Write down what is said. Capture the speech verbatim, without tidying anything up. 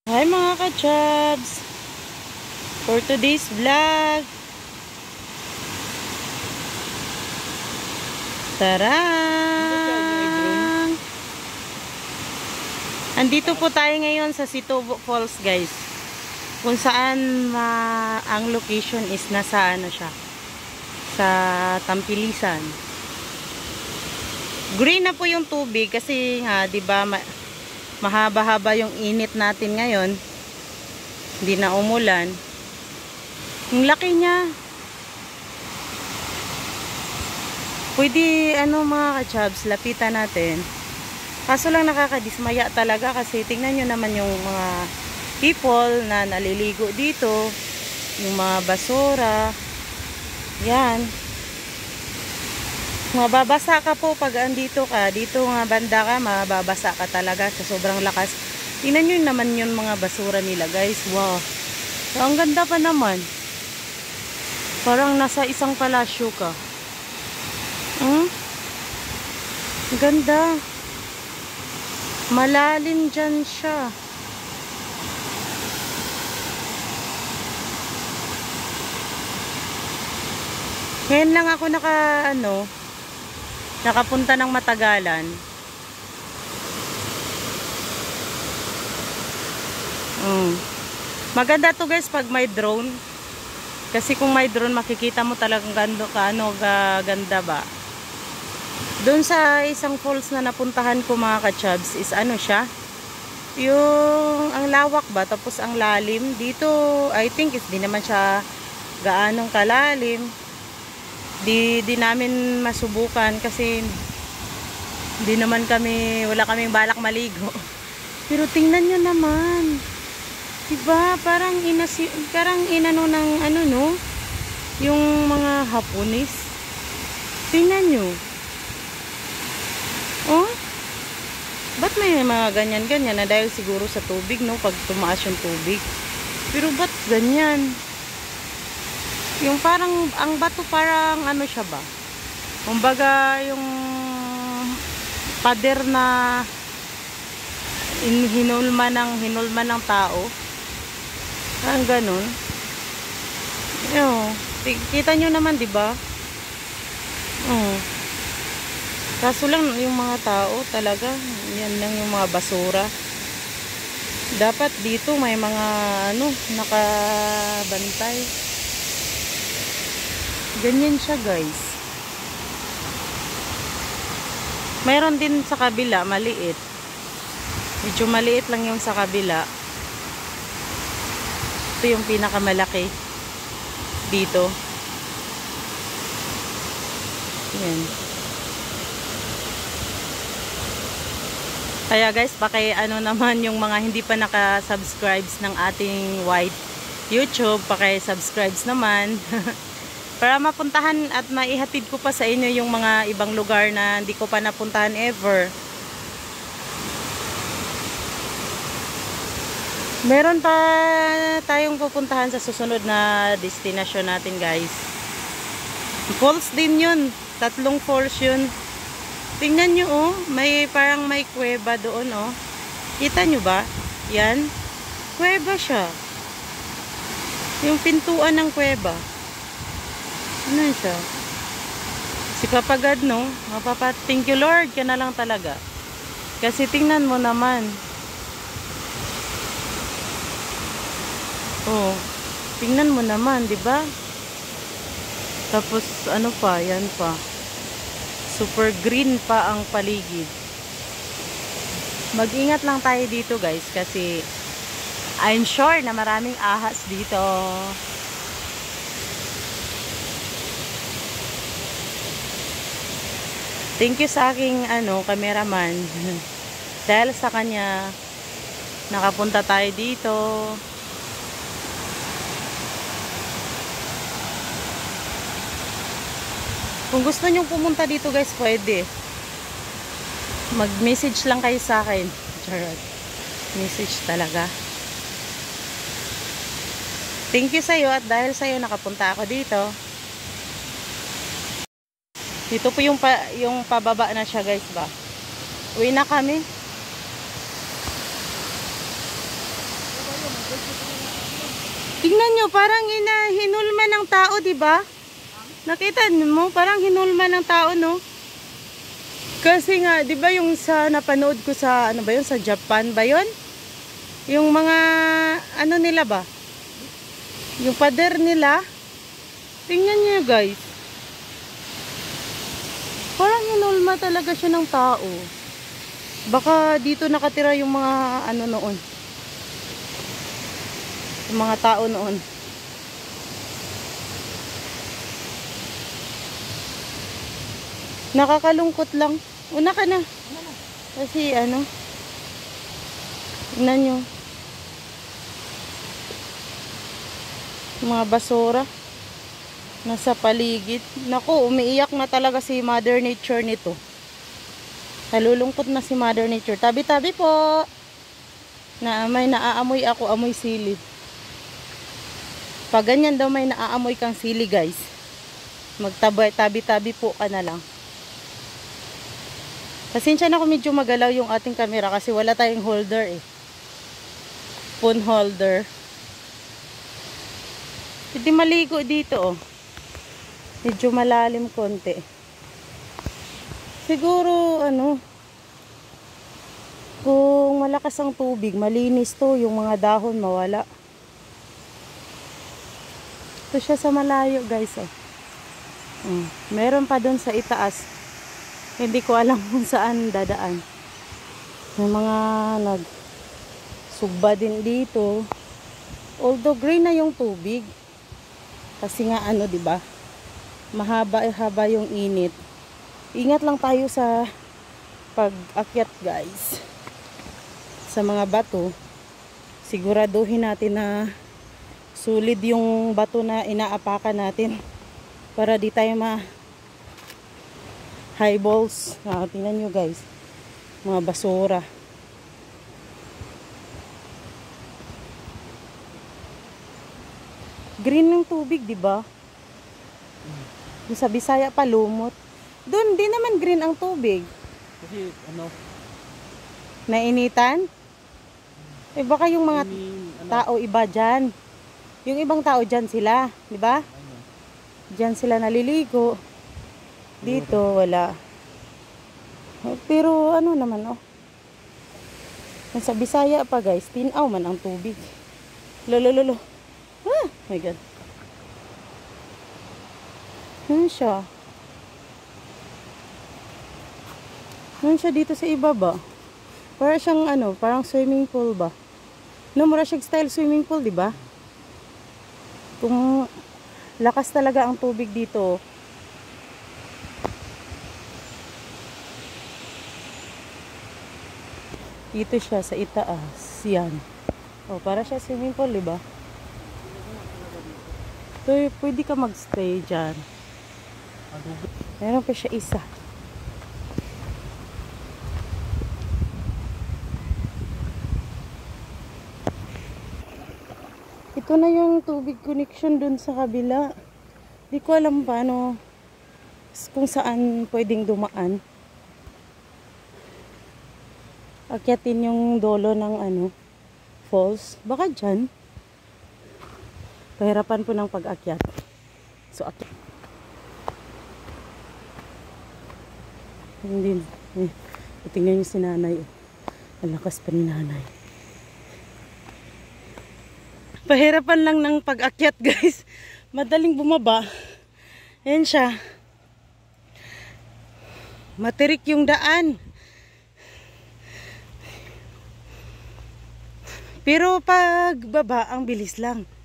Hi mga ka-chubs! For today's vlog, tarang! Andito po tayo ngayon sa Sitobo Falls, guys. Kung saan ma ang location is nasa ano siya, sa Tampilisan. Green na po yung tubig kasi nga, 'di ba, ma mahaba-haba yung init natin ngayon. Hindi na umulan. Ang laki niya. Pwede, ano mga ka-chubs, lapitan natin. Kaso lang nakakadismaya talaga kasi tingnan nyo naman yung mga people na naliligo dito. Yung mga basura. Yan. Mababasa ka po pag andito ka. Dito nga banda ka, mababasa ka talaga sa sobrang lakas. Tingnan nyo naman yung mga basura nila, guys. Wow. So, ang ganda pa naman. Parang nasa isang palasyo ka. Hmm? Ganda. Malalim dyan siya. Ngayon lang ako naka, ano, nakapunta ng matagalan. Mm. Maganda to, guys, pag may drone. Kasi kung may drone, makikita mo talagang gando, kaano, ganda ba. Doon sa isang falls na napuntahan ko mga ka-chubs is ano siya, yung ang lawak ba, tapos ang lalim. Dito I think is di naman siya gaanong kalalim. Di, di namin masubukan kasi di naman kami, wala kaming balak maligo. Pero tingnan nyo naman, diba, parang inasi, parang inano ng ano, no, yung mga Hapones. Tingnan nyo. Oh, ba't may mga ganyan-ganyan na dahil siguro sa tubig, no, pag tumaas yung tubig. Pero ba't ganyan? Yung parang, ang bato parang ano siya ba? Kumbaga yung pader na in, hinulma ng, hinulma ng tao. Parang ganun. Yo, kita nyo naman, diba? Oh. Kaso lang yung mga tao talaga, yan lang yung mga basura. Dapat dito may mga ano, nakabantay. Ganyan siya, guys. Mayroon din sa kabila, maliit. Medyo maliit lang yung sa kabila. Ito yung pinakamalaki dito. Yan. Kaya guys, paki ano naman yung mga hindi pa naka-subscribes ng ating white YouTube, paki-subscribes naman. Para mapuntahan at maihatid ko pa sa inyo yung mga ibang lugar na hindi ko pa napuntahan ever. Meron pa tayong pupuntahan sa susunod na destination natin, guys. Falls din yun. Tatlong falls yun. Tingnan nyo, oh. May parang may kuweba doon, oh. Kita nyo ba? Yan. Kuweba siya. Yung pintuan ng kuweba. Ano siya? Si Papa God, no? Mapapa, thank you Lord ka na lang talaga. Kasi tingnan mo naman. Oh. Tingnan mo naman, di ba? Tapos ano pa, yan pa. Super green pa ang paligid. Mag-ingat lang tayo dito, guys, kasi I'm sure na maraming ahas dito. Thank you sa aking ano, cameraman. Dahil sa kanya nakapunta tayo dito. Kung gusto nyong pumunta dito, guys, pwede. Mag-message lang kayo sa akin. Charot. Message talaga. Thank you sa'yo at dahil sa'yo nakapunta ako dito. Dito po yung, pa, yung pababa na siya, guys, ba. Uwi na kami. Tingnan nyo, parang ina, hinulma ng tao, di ba? Nakita mo, parang hinulma ng tao, no? Kasi nga, di ba yung sa napanood ko sa, ano ba yun, sa Japan ba yun? Yung mga, ano nila ba? Yung pader nila. Tingnan nyo guys. Parang hinulma talaga siya ng tao. Baka dito nakatira yung mga, ano noon. Yung mga tao noon. Nakakalungkot lang. Una ka na. Kasi ano. Tingnan nyo. Mga basura. Nasa paligid. Naku, umiiyak na talaga si Mother Nature nito. Nalulungkot na si Mother Nature. Tabi-tabi po. Na may naaamoy ako, amoy sili. Pag ganyan daw may naaamoy kang sili guys, magtabi-tabi po ka na lang. Pasensya na kung medyo magalaw yung ating camera kasi wala tayong holder eh. Phone holder. Hindi maligo dito oh. Medyo malalim konti. Siguro ano, kung malakas ang tubig, malinis to, yung mga dahon mawala. Ito siya sa malayo guys oh. Hmm. Meron pa doon sa itaas. Hindi ko alam kung saan dadaan. May mga nagsugba din dito. Although green na yung tubig. Kasi nga ano, 'di ba? Mahaba-haba yung init. Ingat lang tayo sa pag-akyat, guys. Sa mga bato, siguraduhin natin na solid yung bato na inaapakan natin para di tayo ma high balls. Ah, tingnan nyo guys. Mga basura. Green ng tubig, di ba? Sa Bisaya pa lumot. Doon di naman green ang tubig. Kasi ano? Nainitan? Eh baka yung mga I mean, ano? tao iba dyan. Yung ibang tao dyan sila, di ba? Ano? Dyan sila naliligo. Dito, wala. Pero, ano naman, oh. Sa Bisaya pa, guys. Tinaw man ang tubig. Lolololo. Ah, my God. Ano siya? Ano siya dito sa ibaba? Para siyang, ano, parang swimming pool ba? No, mura siyang style swimming pool, di ba? Kung lakas talaga ang tubig dito, dito siya sa itaas. Yan. O, para siya swimming pool, diba? So, pwede ka magstay dyan. Meron pa siya isa. Ito na yung tubig connection dun sa kabila. Di ko alam paano, kung saan pwedeng dumaan. Akyatin yung dolo ng ano, falls. Baka dyan. Pahirapan po ng pag-akyat. So, akyat. Hindi. Eh, tingnan nyo si nanay. Ang lakas pa ni nanay. Pahirapan lang ng pag-akyat, guys. Madaling bumaba. Ayan siya. Matirik yung daan. Pero pag baba, ang bilis lang.